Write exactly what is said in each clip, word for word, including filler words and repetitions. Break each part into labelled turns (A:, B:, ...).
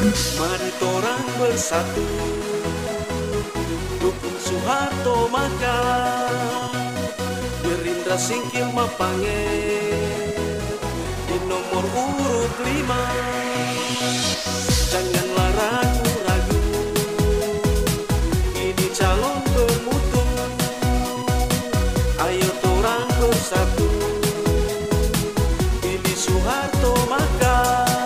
A: Mari torang bersatu, dukung Soeharto maka Gerindra singkir mapange di nomor urut lima. Janganlah ragu-ragu, ini calon bermutu. Ayo torang bersatu, pilih Soeharto maka.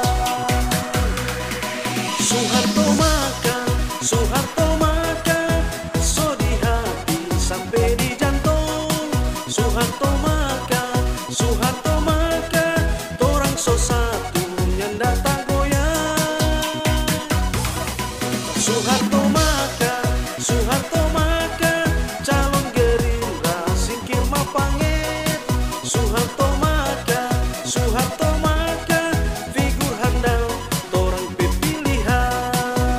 A: Soeharto maka, Soeharto maka, so di hati sampai di jantung. Soeharto maka, Soeharto maka, torang so satu nyanda tak goyang. Soeharto maka, Soeharto maka, calon Gerindra singkir mapanget. Soeharto maka, Soeharto maka, figur handal torang pepilihan.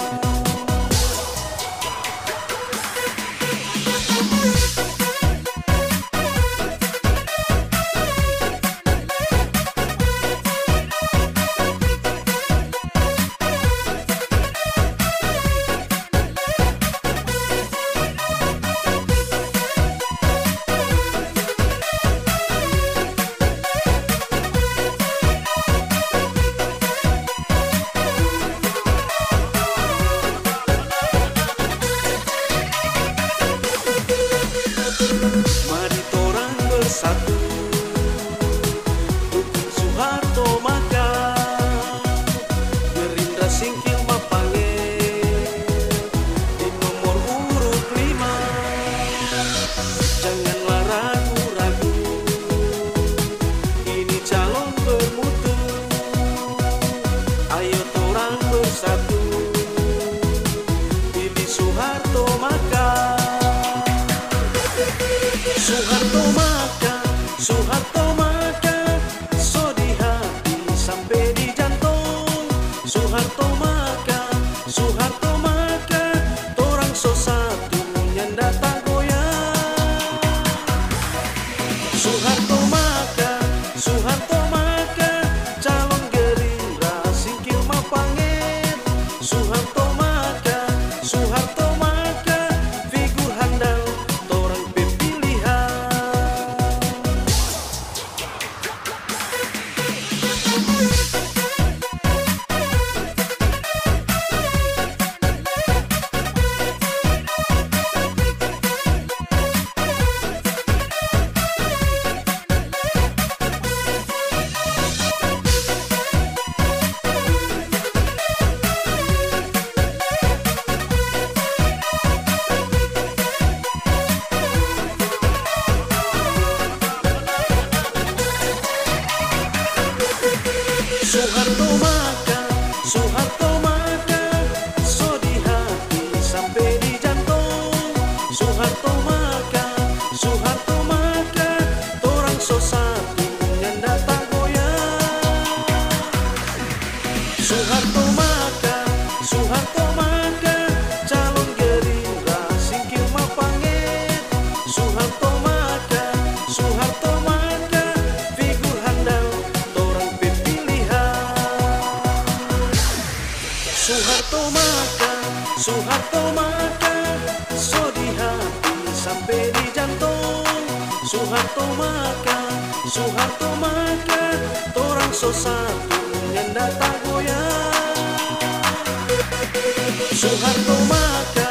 A: Mari torang bersatu, dukung Soeharto maka Gerindra singkir mapanget di nomor urut lima. Janganlah ragu-ragu, ini calon bermutu. Ayo torang bersatu, pilih Soeharto maka. Soeharto maka, Soeharto maka, so di hati sampai di jantung. Soeharto maka, Soeharto maka, torang so satu nyanda tak goyang. Soeharto maka, Soeharto maka, calon Gerindra singkir mapanget. Soeharto maka, Soeharto maka, figur handal torang pepilihan. Soeharto maka, Soeharto maka, so di hati sampai di jantung. Soeharto maka, Soeharto maka, torang so satu nyanda tak goyang. Soeharto maka, Soeharto maka, calon Gerindra singkir mapanget. Soeharto maka, Soeharto maka, figur handal torang pepilihan. Soeharto maka, Soeharto maka, so di hati sampai di jantung. Soeharto maka, Soeharto maka, torang so satu nyanda tak goyang. Soeharto maka,